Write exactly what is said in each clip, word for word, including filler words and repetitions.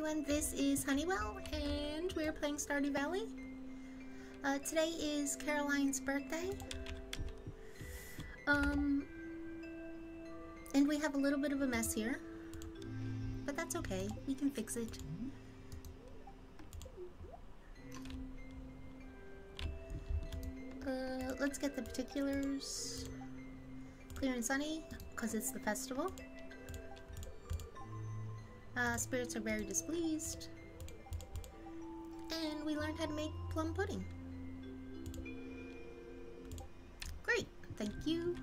everyone, this is Honeywell and we're playing Stardew Valley. Uh, today is Caroline's birthday. Um, and we have a little bit of a mess here, but that's okay, we can fix it. Uh, let's get the particulars clear and sunny, because it's the festival. Uh, spirits are very displeased. And we learned how to make plum pudding. Great, thank you.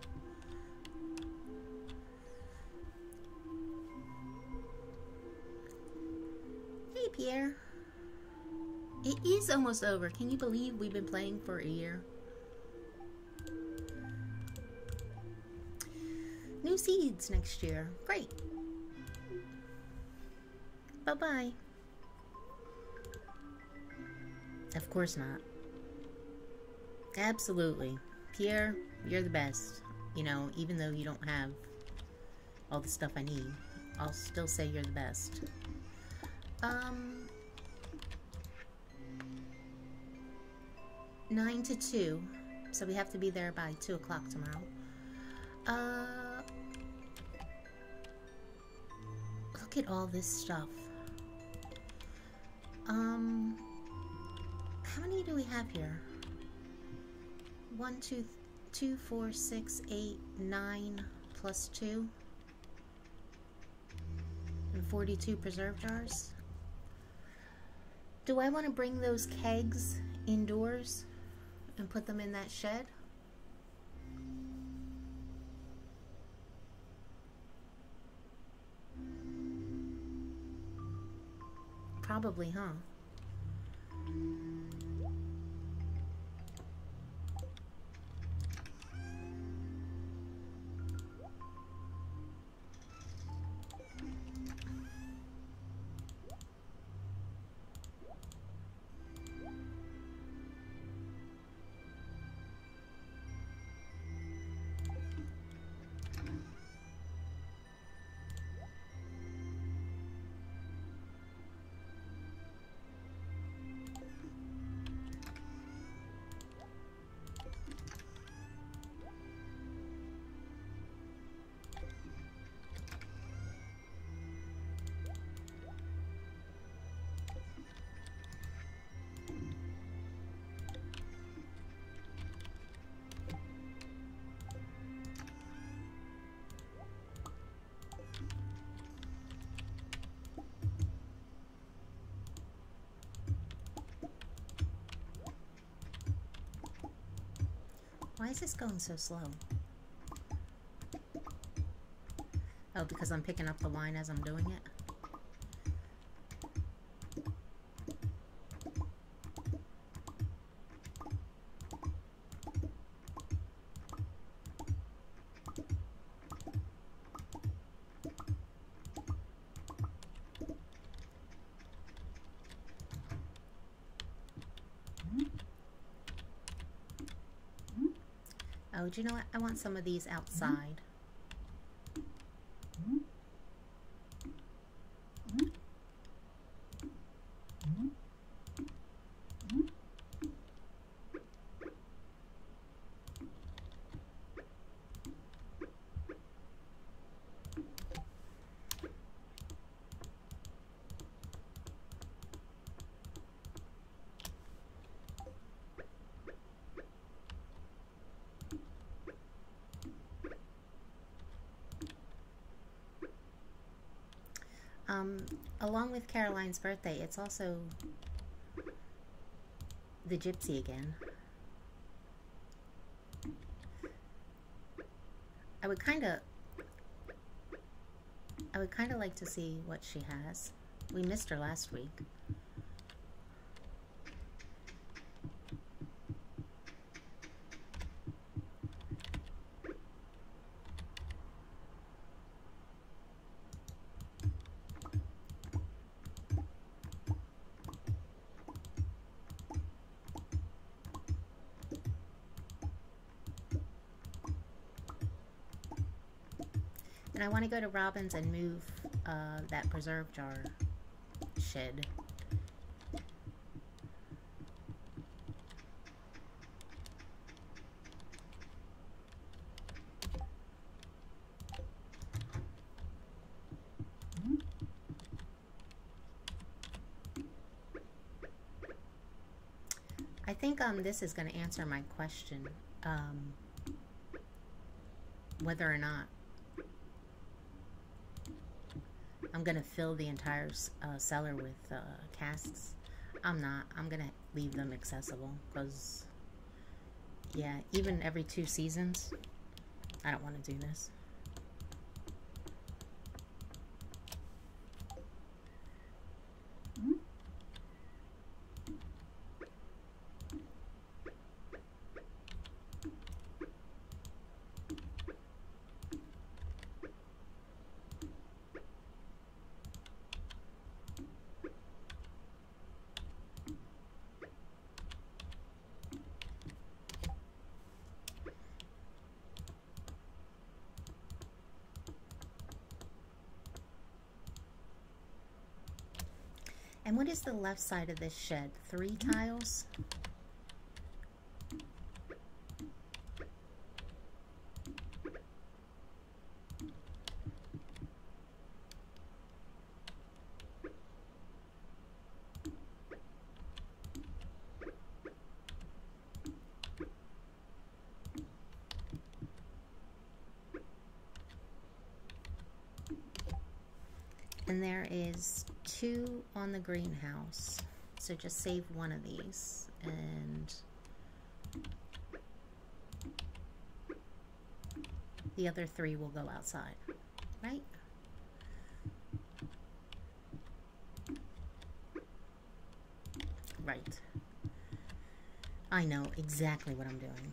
Hey Pierre. It is almost over. Can you believe we've been playing for a year? New seeds next year. Great. Bye-bye. Of course not. Absolutely. Pierre, you're the best. You know, even though you don't have all the stuff I need, I'll still say you're the best. Um... nine to two. So we have to be there by two o'clock tomorrow. Uh... Look at all this stuff. Um, how many do we have here? One, two, two, four, six, eight, nine, plus two, and forty-two preserve jars. Do I want to bring those kegs indoors and put them in that shed? Probably, huh? Why is this going so slow? Oh, because I'm picking up the wine as I'm doing it? Oh, do you know what? I want some of these outside. Um, along with Caroline's birthday, it's also the gypsy again. I would kind of, I would kind of like to see what she has. We missed her last week. And I want to go to Robin's and move uh, that preserve jar shed. I think um, this is going to answer my question, um, whether or not I'm going to fill the entire uh, cellar with uh, casks. I'm not. I'm going to leave them accessible because, yeah, even every two seasons, I don't want to do this. And what is the left side of this shed? Three tiles? And there is two on the greenhouse. So just save one of these. And the other three will go outside. Right? Right. I know exactly what I'm doing.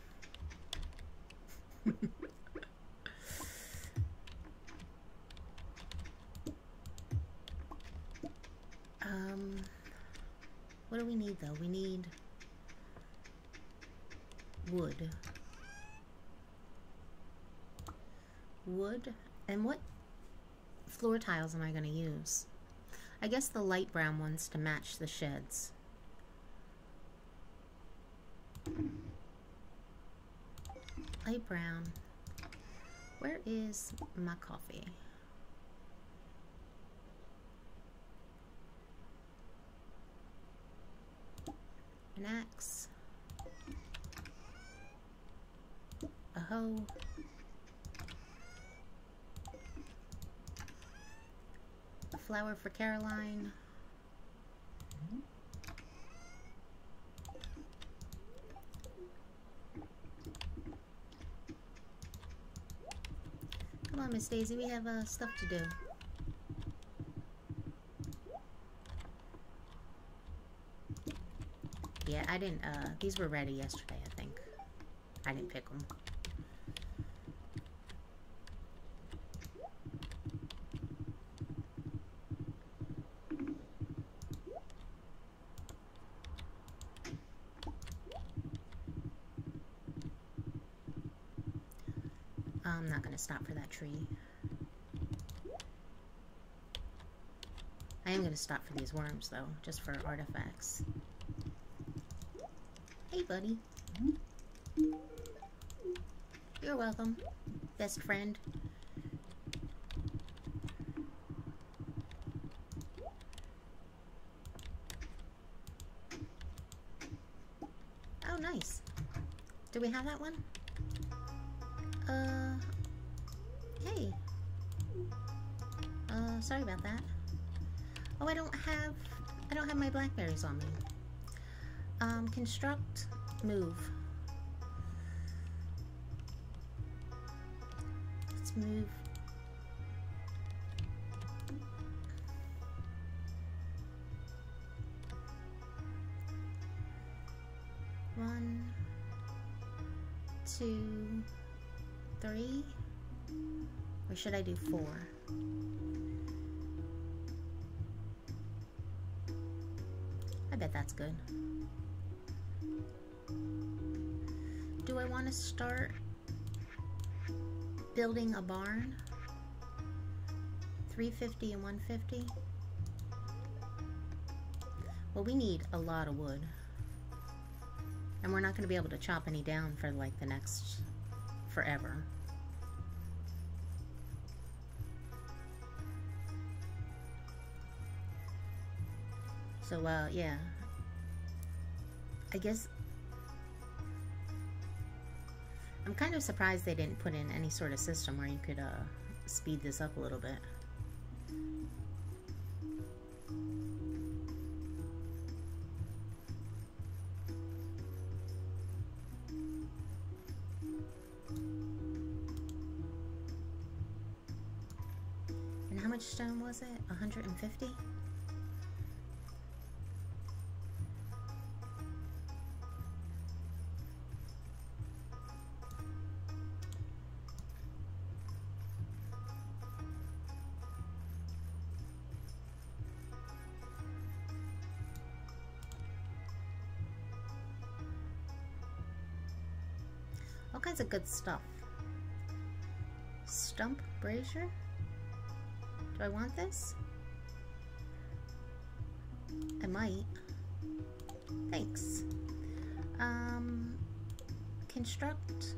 Um, what do we need though? We need wood. Wood. And what floor tiles am I going to use? I guess the light brown ones to match the sheds. Light brown. Where is my coffee? An axe, a hoe, a flower for Caroline, come on Miss Daisy, we have uh, stuff to do. Yeah, I didn't, uh, these were ready yesterday, I think. I didn't pick them. I'm not going to stop for that tree. I am going to stop for these worms, though, just for artifacts. Hey, buddy. You're welcome, best friend. Oh, nice. Do we have that one? Uh, hey. Uh, sorry about that. Oh, I don't have, I don't have my blackberries on me. Um, construct, move. Let's move. One, two, three, or should I do four? I bet that's good. Do I want to start building a barn? three fifty and one fifty? Well, we need a lot of wood. And we're not going to be able to chop any down for like the next forever. So, uh, yeah. I guess I'm kind of surprised they didn't put in any sort of system where you could uh, speed this up a little bit. And how much stone was it? one hundred fifty? All kinds of good stuff. Stump brazier? Do I want this? I might. Thanks. Um, construct.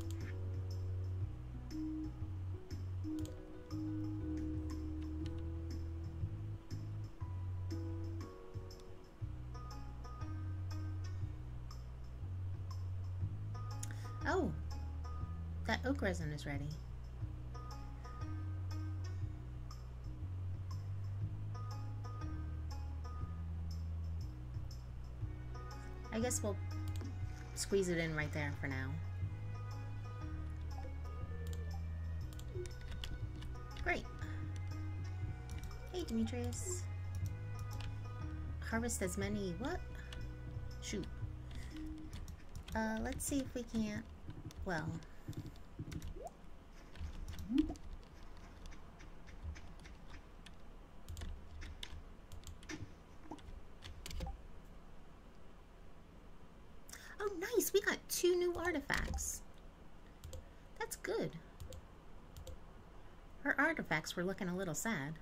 Oh, that oak resin is ready. I guess we'll squeeze it in right there for now. Great. Hey, Demetrius. Harvest as many, what? Shoot. Uh, let's see if we can't, well. Oh, nice! We got two new artifacts. That's good. Our artifacts were looking a little sad.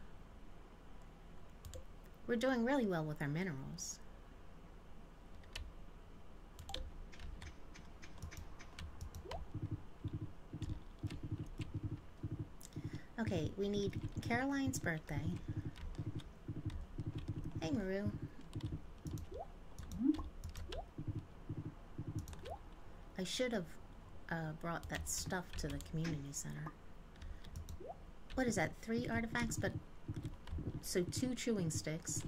We're doing really well with our minerals. Okay, we need Caroline's birthday. Hey, Maru. I should have uh, brought that stuff to the community center. What is that? Three artifacts, but so two chewing sticks.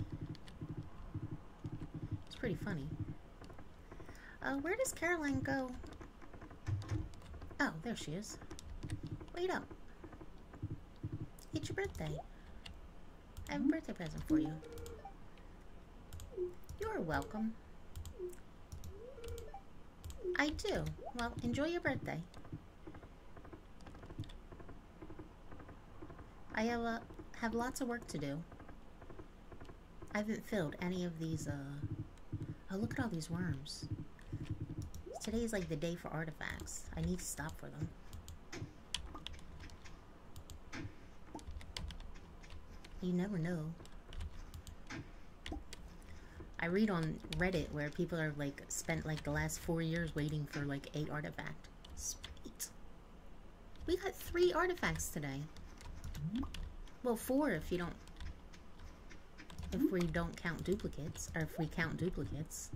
It's pretty funny. Uh, where does Caroline go? Oh, there she is. Wait up. It's your birthday. I have a birthday present for you. You're welcome. I do. Well, enjoy your birthday. I have uh, have lots of work to do. I haven't filled any of these, uh... Oh, look at all these worms. Today's like the day for artifacts. I need to stop for them. You never know. I read on Reddit where people are like spent like the last four years waiting for like a artifact. Sweet. We got three artifacts today. Well, four if you don't, if we don't count duplicates, or if we count duplicates.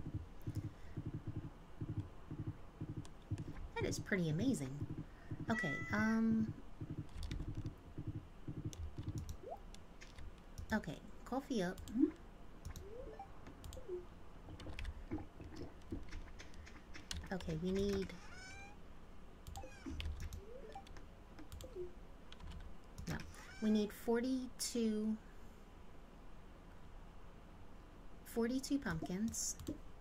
That is pretty amazing. Okay, um... okay, coffee up. Okay, we need... No. We need forty-two... forty-two pumpkins.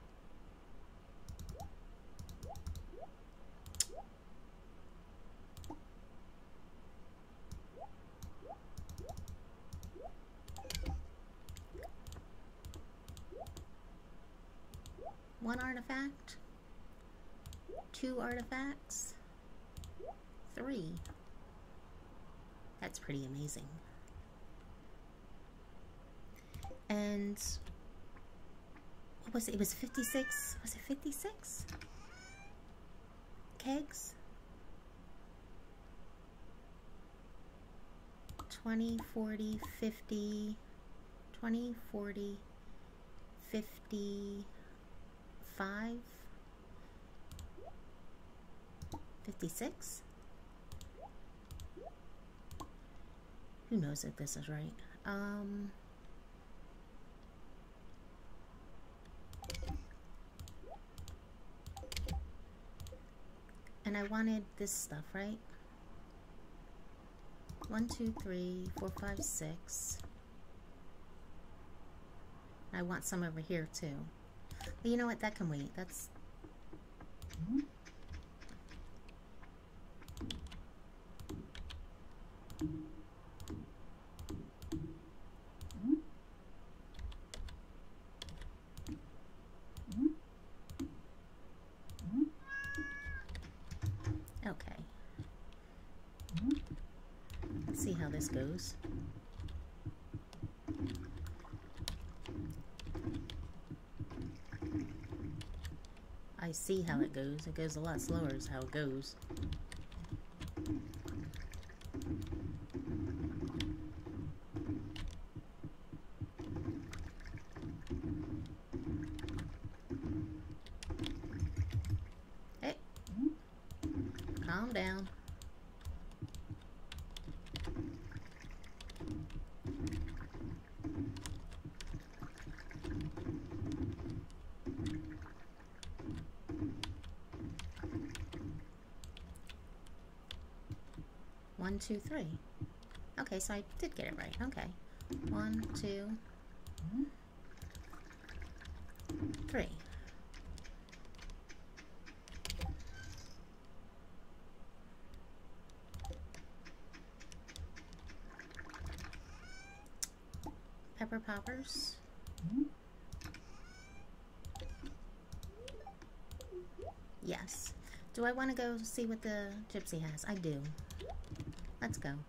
One artifact, two artifacts, three. That's pretty amazing. What was it? It was fifty-six. Was it fifty-six? Kegs? twenty, forty, fifty, twenty, forty, fifty-five, fifty-six? Who knows if this is right? Um, and I wanted this stuff, right? One, two, three, four, five, six. I want some over here too. But you know what? That can wait. That's... Okay. Let's see how this goes. I see how it goes. It goes a lot slower is how it goes. Hey, calm down. One, two, three. Okay, so I did get it right. Okay. One, two, three. Pepper poppers. Yes. Do I want to go see what the gypsy has? I do. Let's go.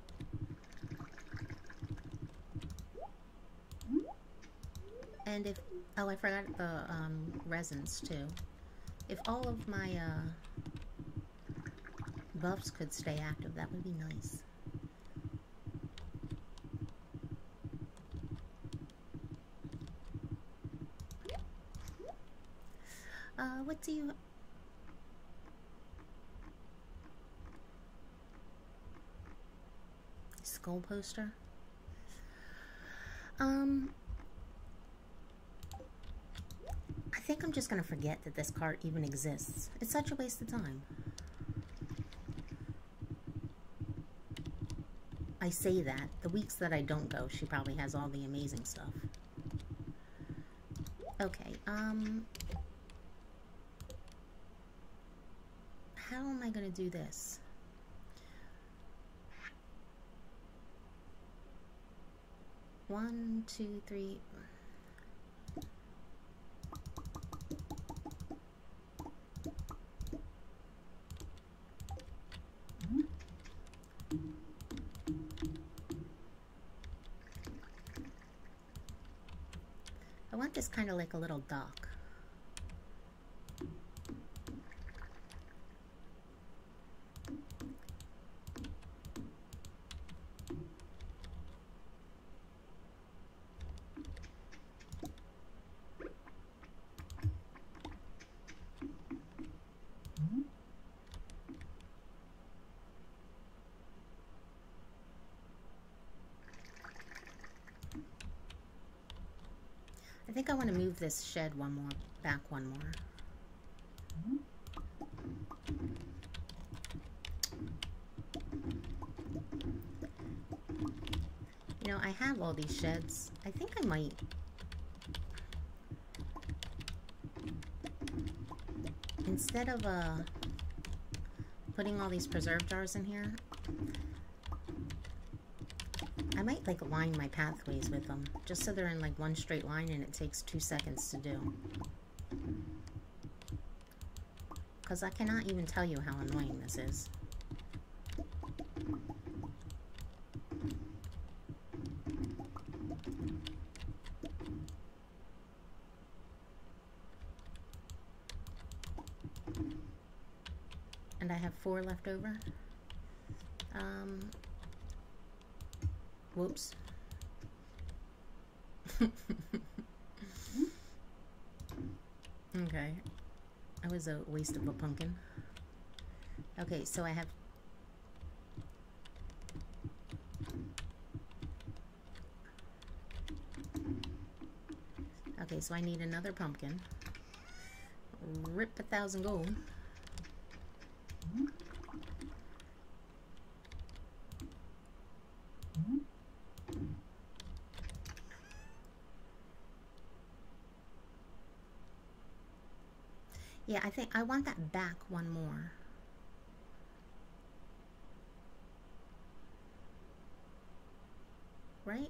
And if... Oh, I forgot the um, resins, too. If all of my uh, buffs could stay active, that would be nice. Uh, what do you... Skull poster? Um... I think I'm just gonna forget that this cart even exists. It's such a waste of time. I say that. The weeks that I don't go, she probably has all the amazing stuff. Okay, um... how am I gonna do this? One, two, three... I want this kind of like a little dock. I think I want to move this shed one more, back one more. You know, I have all these sheds. I think I might... Instead of uh, putting all these preserve jars in here, I might like line my pathways with them, just so they're in like one straight line and it takes two seconds to do. Because I cannot even tell you how annoying this is. And I have four left over. Um, whoops. Okay. That was a waste of a pumpkin. Okay, so I have... Okay, so I need another pumpkin. Rip a thousand gold. Yeah, I think I want that back one more. Right?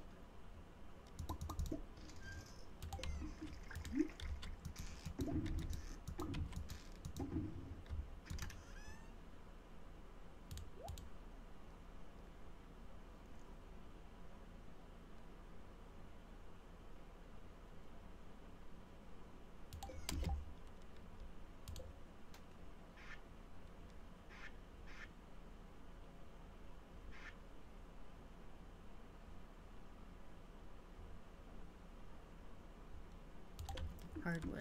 Hardwood.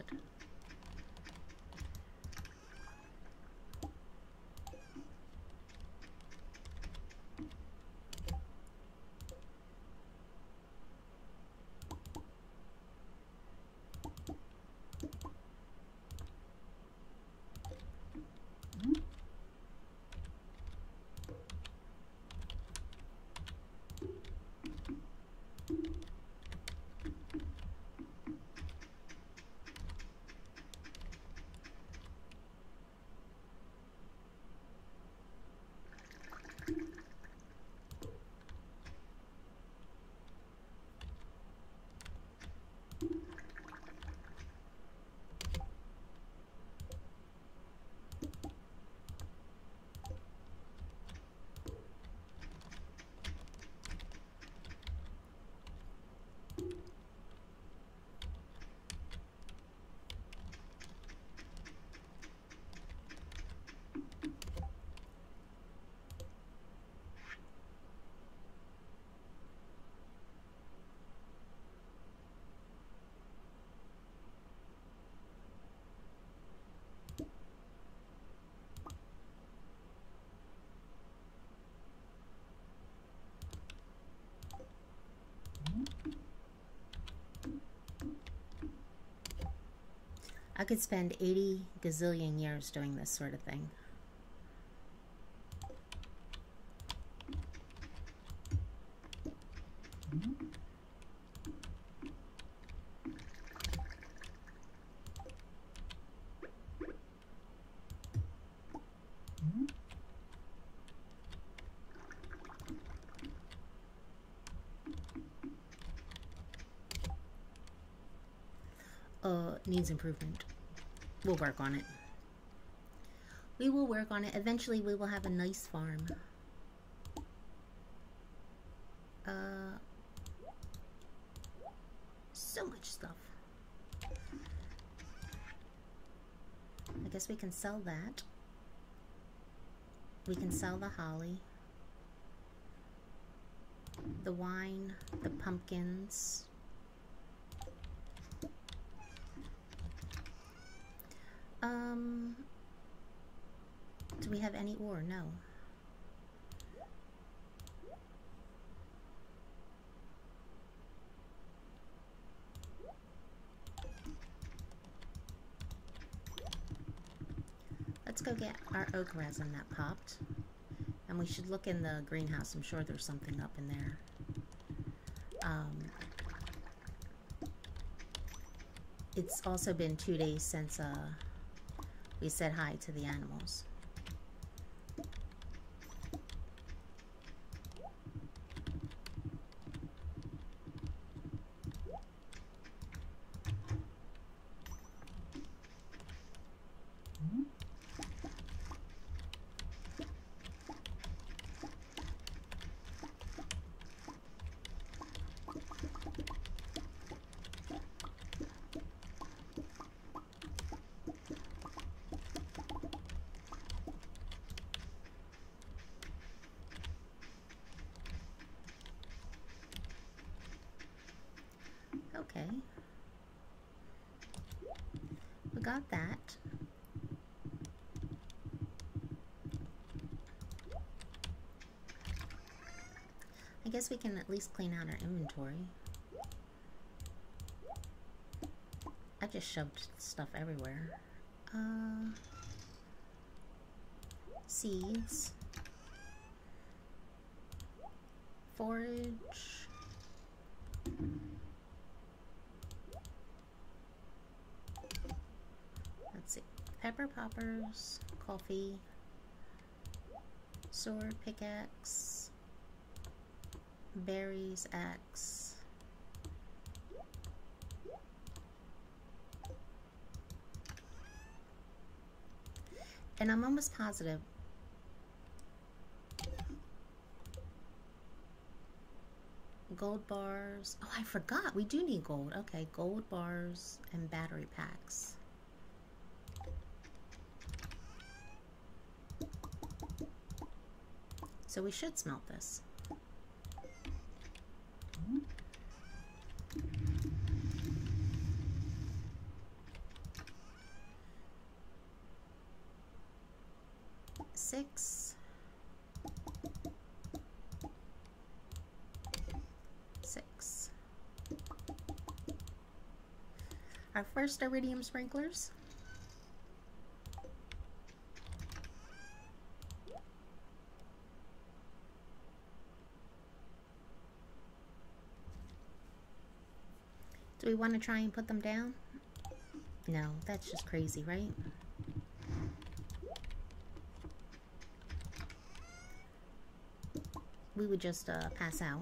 I could spend eighty gazillion years doing this sort of thing. Uh, needs improvement. We'll work on it. We will work on it. Eventually we will have a nice farm. Uh, so much stuff. I guess we can sell that. We can sell the holly, the wine, the pumpkins. Um, do we have any ore? No. Let's go get our oak resin that popped. And we should look in the greenhouse. I'm sure there's something up in there. Um, it's also been two days since uh, we said hi to the animals. Okay. We got that. I guess we can at least clean out our inventory. I just shoved stuff everywhere. Uh, seeds. Forage. Let's see. Pepper poppers. Coffee. Sword pickaxe. Berries axe. And I'm almost positive gold bars. Oh, I forgot. We do need gold. Okay, gold bars and battery packs. So we should smelt this. Six. Six. Our first iridium sprinklers. Do we want to try and put them down? No, that's just crazy, right? We would just uh, pass out.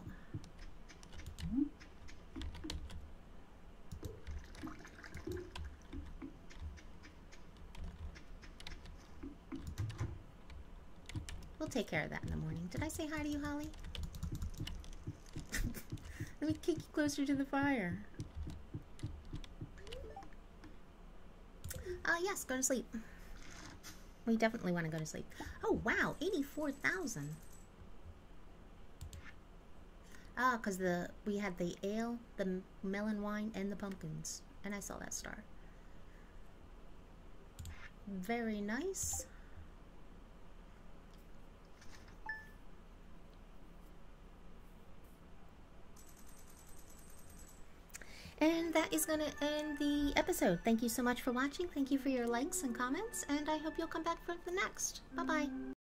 We'll take care of that in the morning. Did I say hi to you, Holly? Let me kick you closer to the fire. Uh, yes, go to sleep. We definitely want to go to sleep. Oh, wow, eighty-four thousand. Ah, because the we had the ale, the melon wine, and the pumpkins. And I saw that star. Very nice. And that is going to end the episode. Thank you so much for watching. Thank you for your likes and comments. And I hope you'll come back for the next. Bye-bye.